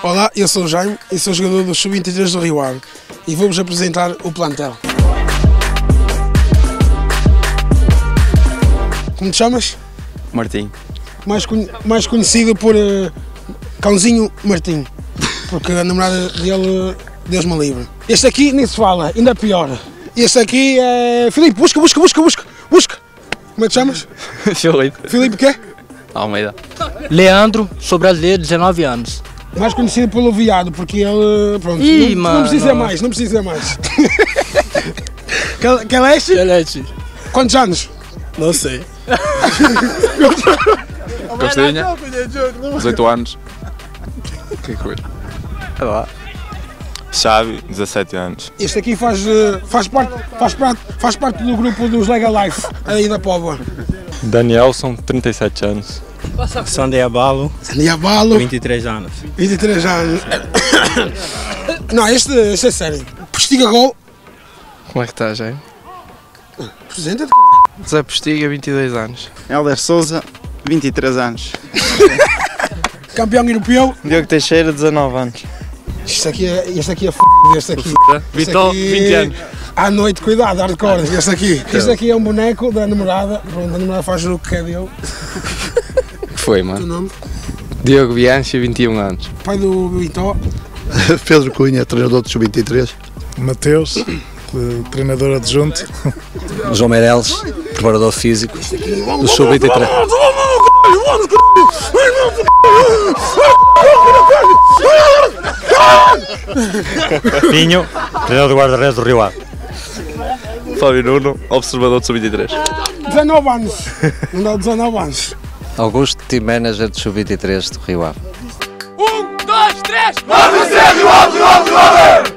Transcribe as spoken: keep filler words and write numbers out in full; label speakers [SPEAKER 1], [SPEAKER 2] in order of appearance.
[SPEAKER 1] Olá, eu sou o Jaime e sou jogador do sub vinte e três do Rio Ave e vou-vos apresentar o plantel. Como te chamas?
[SPEAKER 2] Martim.
[SPEAKER 1] Mais, con mais conhecido por uh, Cãozinho Martim, porque a namorada dele, Deus me livre. Este aqui nem se fala, ainda pior. Este aqui é... Filipe, busca, busca, busca, busca, busca. Como é que te chamas?
[SPEAKER 2] Filipe.
[SPEAKER 1] Filipe quê?
[SPEAKER 2] Almeida.
[SPEAKER 3] Leandro, sou brasileiro, dezenove anos.
[SPEAKER 1] Mais conhecido pelo Viado, porque ele... Pronto,
[SPEAKER 3] Ih,
[SPEAKER 1] não,
[SPEAKER 3] mano.
[SPEAKER 1] não precisa mais, não precisa mais. Que é este?
[SPEAKER 3] Elete.
[SPEAKER 1] Quantos anos?
[SPEAKER 3] Não sei.
[SPEAKER 2] Costinha. dezoito anos. Que coisa. É lá.
[SPEAKER 4] Xavi, dezassete anos.
[SPEAKER 1] Este aqui faz, uh, faz, parte, faz, parte, faz parte do grupo dos Legal Life, aí da Póvoa.
[SPEAKER 5] Danielson, trinta e sete anos.
[SPEAKER 3] Sandei Abalo,
[SPEAKER 1] Diabalo,
[SPEAKER 3] vinte e três anos.
[SPEAKER 1] vinte e três anos. Não, este, este é sério. Postiga Gol.
[SPEAKER 6] Como é que está, Jaime?
[SPEAKER 1] Apresenta-te.
[SPEAKER 6] Zé Postiga, vinte e dois anos.
[SPEAKER 7] Helder Souza, vinte e três anos.
[SPEAKER 1] Campeão europeu.
[SPEAKER 7] Diogo Teixeira, dezanove anos.
[SPEAKER 1] Este aqui é, este aqui é f***, este aqui. Este
[SPEAKER 6] Vitor,
[SPEAKER 1] aqui-
[SPEAKER 6] vinte anos.
[SPEAKER 1] À noite, cuidado, hardcore, este aqui. Este aqui é um boneco da namorada. Pronto, a namorada faz o que quer dele.
[SPEAKER 6] Que foi,
[SPEAKER 1] O
[SPEAKER 6] mano?
[SPEAKER 1] nome?
[SPEAKER 6] Diogo Bianchi, vinte e um anos.
[SPEAKER 1] Pai do Vitó.
[SPEAKER 8] Pedro Cunha, treinador do sub vinte e três.
[SPEAKER 9] Mateus, treinador adjunto.
[SPEAKER 10] João Meireles, preparador físico do sub vinte e três.
[SPEAKER 5] Pinho, treinador do guarda-redes do Rio Ave.
[SPEAKER 4] Fábio Nuno, observador do sub vinte e três.
[SPEAKER 1] dezanove anos. Não dá dezanove anos.
[SPEAKER 10] Augusto, team manager do sub vinte e três do Rio Ave.
[SPEAKER 11] Um, dois, três! Vamos ser do alto, alto, alto!